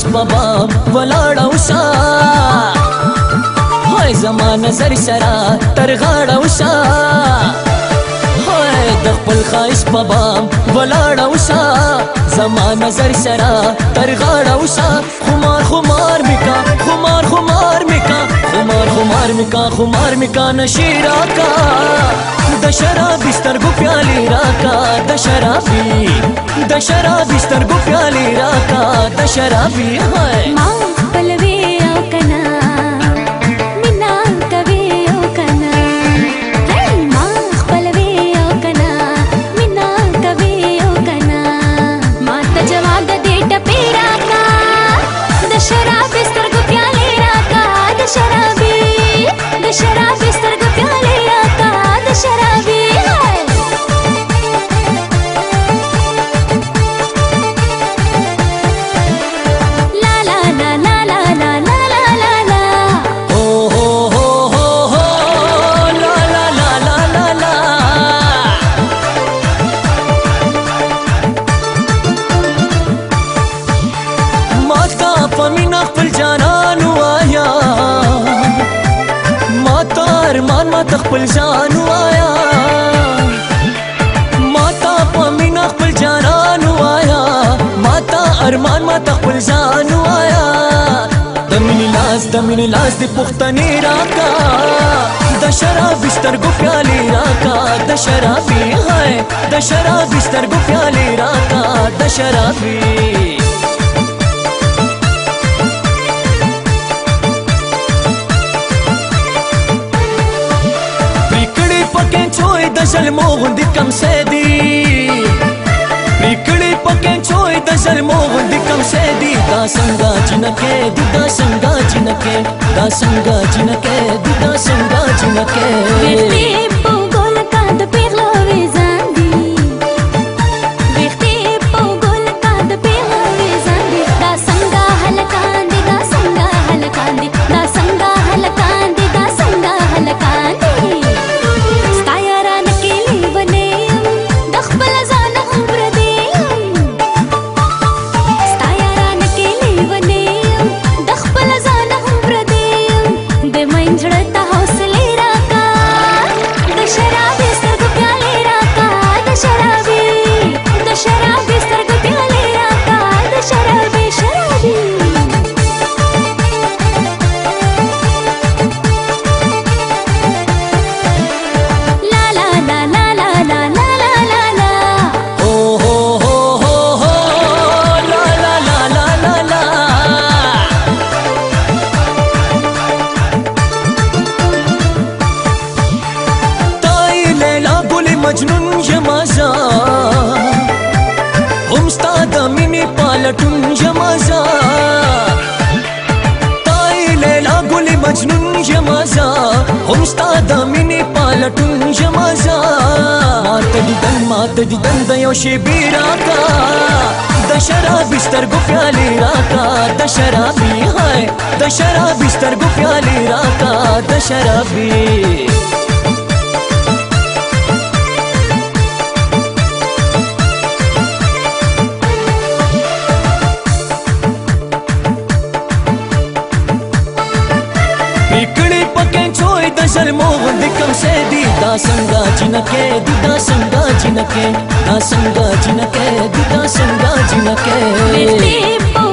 خایس بابا ولاړه وسا هاي زما نظر سره تر غاړه وسا هاي د خپل خایس بابا ولاړه وسا زما نظر سره تر غاړه وسا خمار خمار میکا خمار خمار میکا خمار خمار میکا خمار میکا نشی راکا د شرابي سترګو پیالي راکا د شرابي سترګو پیالي راکا د شرابي هاي ما خپلوي او کنا مینا کوي او کنا ما خپلوي او کنا مینا کوي او کنا ما ته جواب د دې ټپې راکا د شرابي سترګو پیالي راکا د شرابي سترګو پیالي راکا د شرابي پمینا خپل جانان وایا ما تا ارمان ما خپل ځان وایا ما تا پمینا خپل جانان وایا ما تا ارمان ما خپل ځان وایا د مینې لاس د پختنې راکا د شرابي سترګو پیالي راکا د شرابي هاي د شرابي سترګو پیالي راکا د شرابي د ظلمو غوندې کم سیدي پریکړې پکې چوي د ظلمو غوندې کم سیدي دا څنګه جنکې دي دا څنګه جنکې دا څنګه جنکې دي دا څنګه جنکې وختي په ګول کا د پیغلو وزان دي وختي په ګول کا د پیغلو وزان دي دا څنګه هلکان دي دا څنګه هلکان دي دا څنګه هلکان دي دا څنګه هلکان دي مجنون جمازا هم ستا د مینې پالټون جمازا تای لیلا ګلې مجنون جمازا هم ستا د مینې پالټون جمازا ماته دیدن د یو شیبې راکا د شرابي سترګو پیالي راکا د شرابي هاي د شرابي سترګو پیالي راکا د شرابي د ظلمو غوندې کم سیدي دا څنګه جنکې دي دا څنګه جنکې دا څنګه جنکې دي دا څنګه جنکې